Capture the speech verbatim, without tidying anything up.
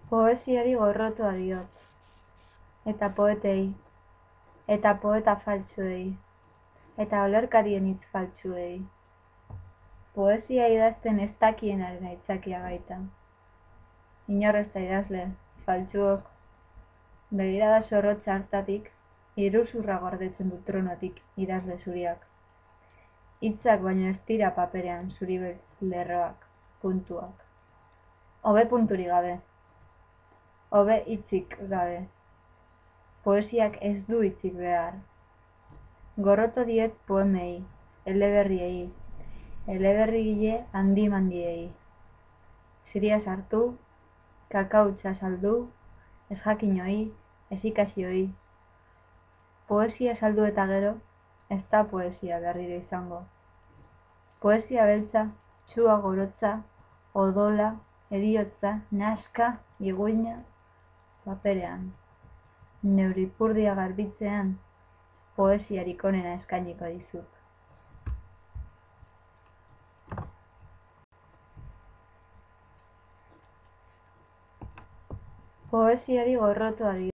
Poesiari gorrotoa diot, eta poetei, eta poeta faltsuei, eta olerkarien hitz faltsuei. Poesia idazten ez dakienaren aitzakia baita. Inor ez da idazle, faltsuok, begirada zorrotz hartatik, iruzurra gordetzen du tronotik idazle zuriak. Hitzak baino ez dira paperean zuri lerroak, puntuak. Hobe punturi gabe. Hobe hitzik gabe. Poesiak ez du hitzik behar. Gorroto diet poemei, eleberriei, eleberrigile handi-mandiei. Ziria sartu, kakautza saldu, ez jakinoi, ez ikasioi. Poesia saldu eta gero, ez da poesia berriro izango. Poesia beltza, txua gorotza, odola, heriotza, naska, iguina, paperean. Neuripurdia garbitzean, poesiarik onena eskainiko dizut. Poesiari gorrotoa diot.